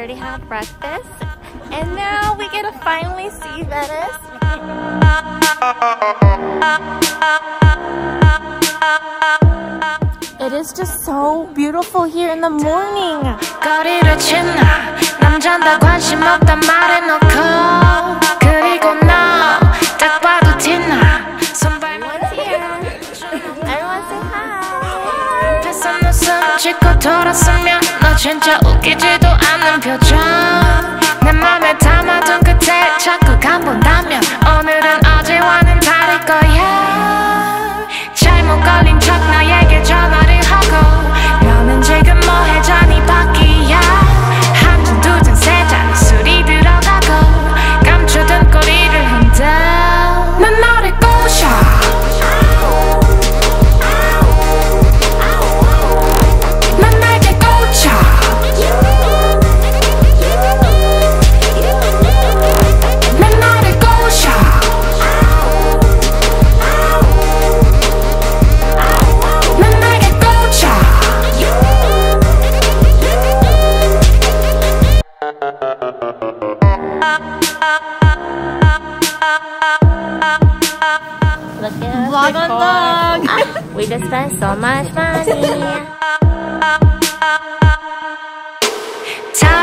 already had breakfast, and now we get to finally see Venice. It is just so beautiful here in the morning. 거리를 지나 남잔다 관심 없단 말해놓고 그리고 너 딱 봐도 티나 Everyone's here. Everyone say hi. 뱃속 웃음 짓고 돌았으면 너 진짜 웃기지도 않는 표정 내 맘에 담아둔 끝에 자꾸 간본다면 오늘은 어제와는 다를 거야 잘못 걸린 척 나에게 전화를 하고 너는 지금 뭐해 잔이 바퀴야 한 잔 두 잔 세 잔 술이 들어가고 감추던 꼬리를 흔들 난 너를 꼬셔 난 날개 꽂혀 난 너를 꼬셔 난 날개 꽂혀 Look at us. Vlog on vlog. We just spent so much money.